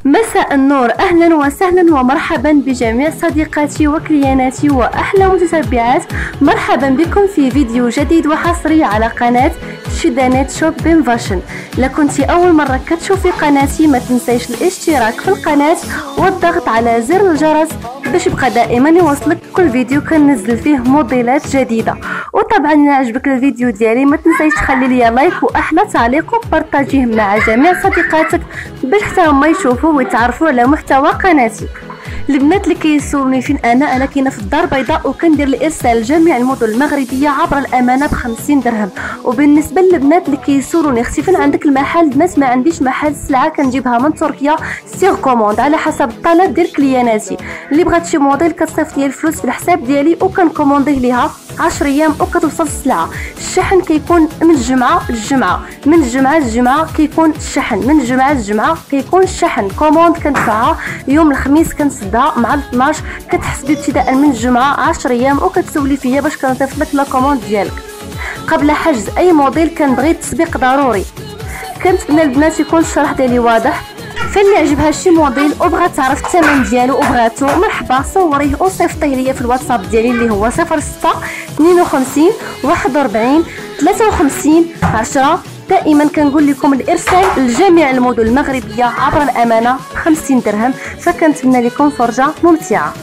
مساء النور، أهلا وسهلا ومرحبا بجميع صديقاتي وكلياناتي وأحلى متتبعات. مرحبا بكم في فيديو جديد وحصري على قناة شدانات شوبين فاشن. إلا كنتي أول مرة كتشوفي قناتي ما تنسيش الاشتراك في القناة والضغط على زر الجرس باش يبقى دائما يوصلك كل فيديو كننزل فيه موديلات جديدة. وطبعا إلا عجبك الفيديو ديالي ما تنسيش تخلي لي لايك واحلى تعليق وبارطاجيه مع جميع صديقاتك باش حتى هما يشوفوا ويتعرفوا على محتوى قناتي. البنات اللي كيسولوني فين انا كاينه في الدار البيضاء وكندير الارسال لجميع المدن المغربيه عبر الامانه ب50 درهم. وبالنسبه للبنات اللي كيسولوني اختي فين عندك المحل، البنات ما عنديش محل، السلعه كنجيبها من تركيا سيغ كوموند على حسب الطلب ديال كلياناتي. اللي بغات شي موديل كتصيفط لي الفلوس في الحساب ديالي وكنكومونديه ليها 10 ايام وكتوصل السلعه. الشحن كيكون من الجمعه للجمعه، من الجمعه للجمعه كيكون الشحن، من الجمعه للجمعه كيكون الشحن. كوموند كندفعها يوم الخميس كنسدها مع 12، كتحسبي ابتداء من الجمعه 10 ايام وكتسولي فيا باش كنصيفط لك لا كوموند ديالك. قبل حجز اي موديل كنبغي التسبيق ضروري. كنتمنى البنات يكون الشرح ديالي واضح. فاللي عجبها شي موديل وبغات تعرف الثمن ديالو وبغاتو مرحبا صوريه وصيفطيه ليا في الواتساب ديالي اللي هو 06 52 41 53 10. دائما كنقول لكم الارسال لجميع المدن المغربيه عبر الامانه 50 درهم. فكنتمنى لكم فرجه ممتعه.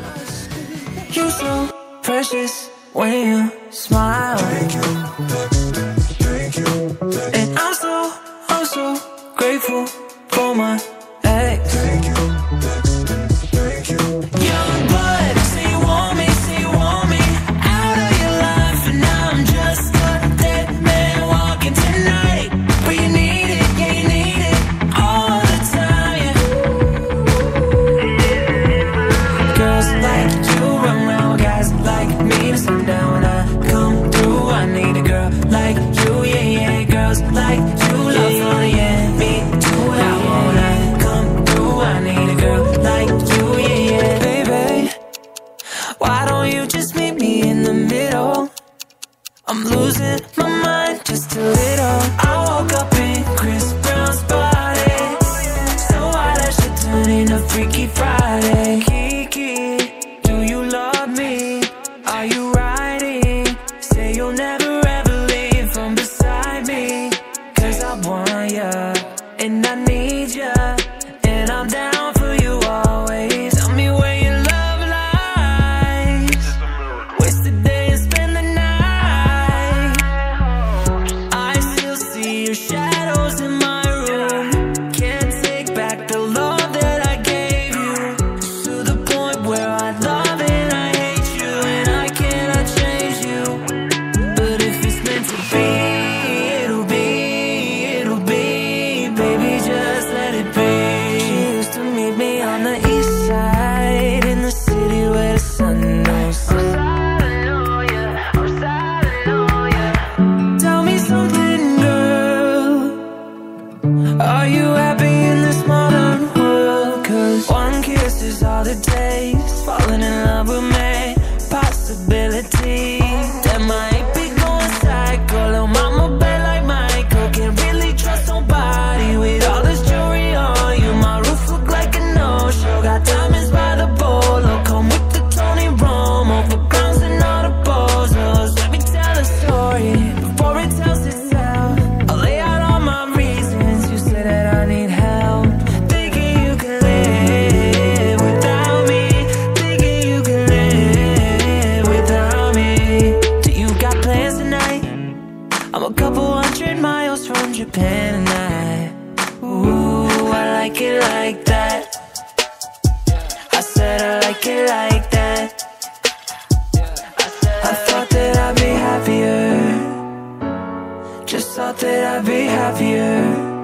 For my ex, young blood, say you want me out of your life, and now I'm just a dead man walking tonight. But you need it, yeah, you need it all the time, yeah. Girls like you run around, guys like me to sundown. When I come through, I need a girl like you, yeah, yeah. Girls like you love fun, yeah, me too. I'm losing my mind just a little. I woke up in Chris Brown's body, so why that shit turn into Freaky Friday? Kiki, do you love me? Are you riding? Say you'll never ever leave from beside me, 'cause I want ya and I need ya, and I'm down for you always. Tell me where your love lies. Waste the day and spend the night. Your shadows in my room. Can't take back the love that I gave you, to the point where I love and I hate you, and I cannot change you. But if it's meant to be, it'll be, it'll be. Baby, just let it be. She used to meet me on the east side, in the city where the sun knows. Tell me something, are you happy in this modern world? 'Cause one kiss is all it takes. Falling in love with me, possibility. That might be going psycho. Little mama bad like Michael. Can't really trust nobody with all this jewelry on you. My roof look like a no-show. Got diamonds by the bolo. Come with the Tony Romo for crowns and all the bozos. Let me tell a story before it tells itself. I'll lay out all my reasons. You say that I need help, thinking you can live without me, thinking you can live without me. Do you got plans tonight? I'm a couple 100 miles from Japan tonight. Ooh, I like it like that. I said I like it like that. I thought that I'd be happier, just thought that I'd be happier.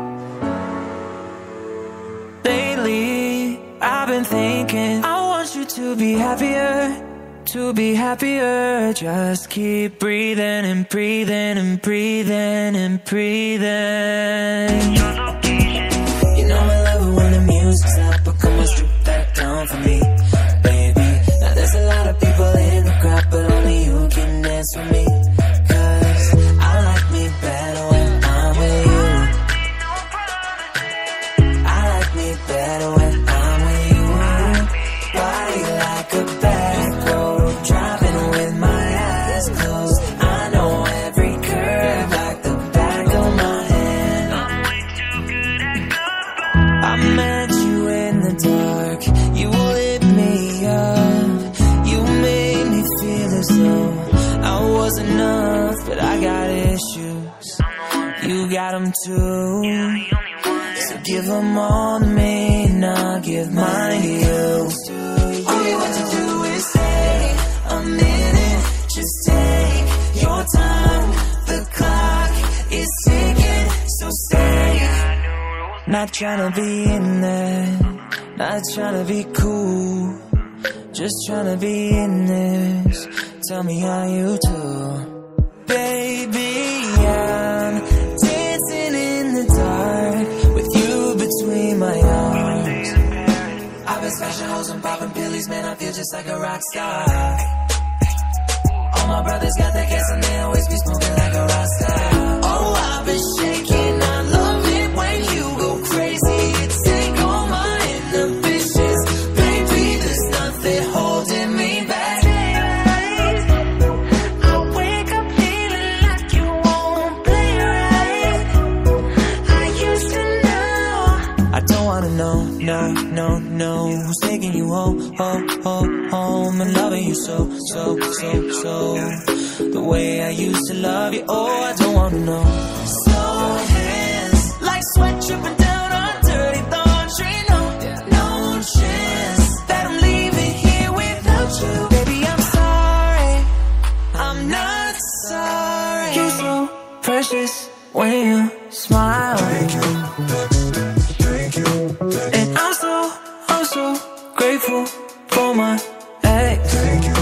Lately, I've been thinking I want you to be happier, to be happier. Just keep breathing and breathing and breathing and breathing. You know I love it when the music's loud, but come on, strip that down for me, baby. Now there's a lot of people in the crowd, but only you can dance with me. 'Cause I like me better when I'm with you. I like me better but I got issues. You got them too. So give them all to me, and I'll give mine to you. All you have to do is say a minute. Just take your time. The clock is ticking, so stay. Not tryna be in there, not tryna be cool, just tryna be in this. Tell me how you do. Baby, I'm dancing in the dark with you between my arms. I've been smashing hoes and popping pillies, man, I feel just like a rock star. All my brothers got that gas and they always be smoking like a rock star. Oh, I've been shaking, I love it when you go crazy. You take all my inhibitions, baby, there's nothing holding me back. I wake up feeling like you won't play right. I used to know. I don't wanna know, no, who's taking you home, home, and loving you so. The way I used to love you, oh, I don't wanna know. Slow hands, like sweat dripping down on dirty laundry. No chance that I'm leaving here without you. Baby, I'm sorry, I'm not sorry. You're so precious when you smile. Thank you. And I'm so grateful for my ex. Thank you.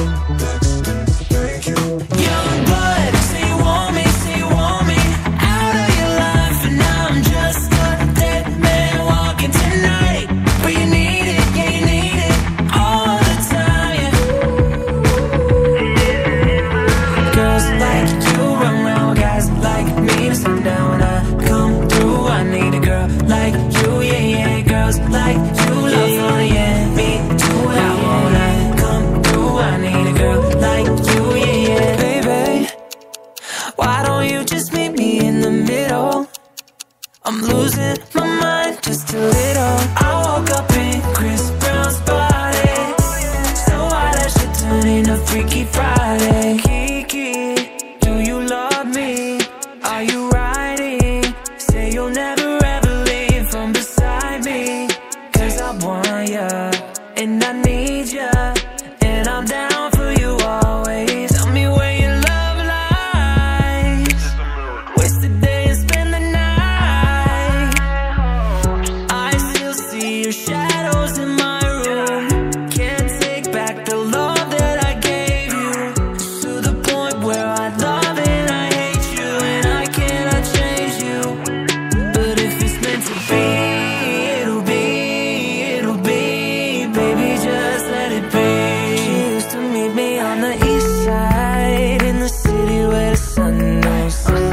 Young blood, say you want me out of your life, and I'm just a dead man walking tonight. But you need it, yeah, you need it all the time, yeah. Girls like you run around with guys like me to sundown. When I come through, I need a girl like you, yeah. Girls like you love fun, yeah. Me too, I wanna come through. I need a girl like you, yeah. Baby, why don't you just meet me in the middle? I'm losing my mind just a little. I woke up in Chris Brown's body, so why that shit turn into Freaky Friday? Kiki, do you love me? Are you riding? Say you'll never ever leave from beside me. Cause I want ya, and I need ya, and I'm down for you always. Tell me where your love lies. Waste the day and spend the night. I still see your shadows in my room. Can't take back the love that I gave you. To the point where I love and I hate you, and I cannot change you. But if it's meant to be, it'll be. Baby, just let it be. She used to meet me on the east side, in the city where the sun knows.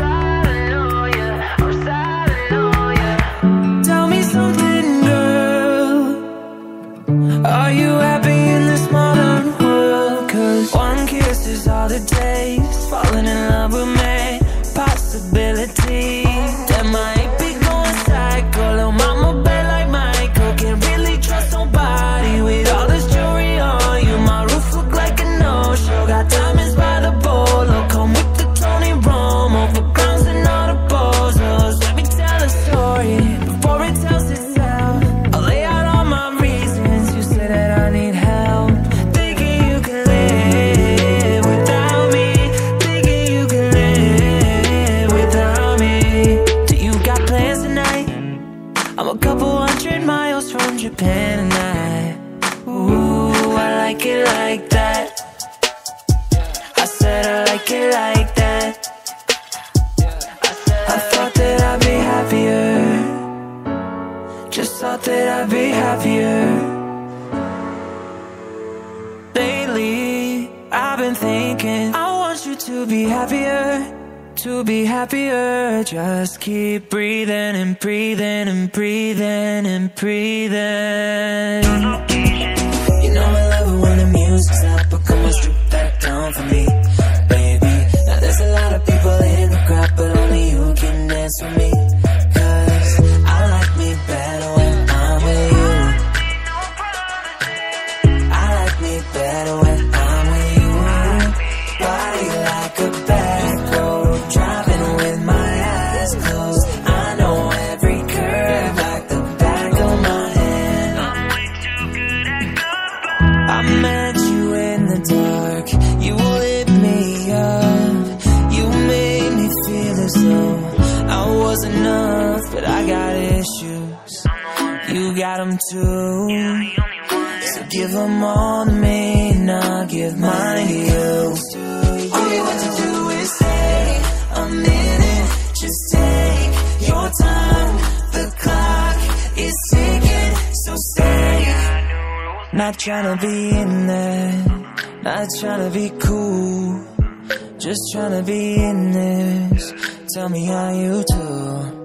Tell me something, girl. Are you happy in this modern world? Cause one kiss is all it takes. Falling in love with me, possibility. That might be going psycho. Little mama bad like Michael. Can't really trust nobody with all this jewelry on you. My roof look like a no-show. Got diamonds by the bolo. Come with the Tony Romo for clowns and all the bozos. Let me tell a story before it tells itself. I'll lay out all my reasons. You say that I need help. Thinking you can live without me. Thinking you can live without me. Do you got plans tonight? I'm a couple 100 miles from Japan and ooh, I like it like that. I said I like it like that. I thought that I'd be happier. Just thought that I'd be happier. Lately, I've been thinking I want you to be happier. To be happier, just keep breathing and breathing and breathing and breathing. You know I love it when the music's loud, but come on, strip that down for me, baby. Now there's a lot of people in the crowd, but only you can dance with me. Cause I like me better when I'm with you. I like me better when I'm with you. Body like a back road. them too. So give them all to me, and I'll give mine to you. All you have to do is say a minute, just take your time. The clock is ticking, so stay. Not tryna be in there, not tryna be cool, just tryna be in this. Tell me how you do.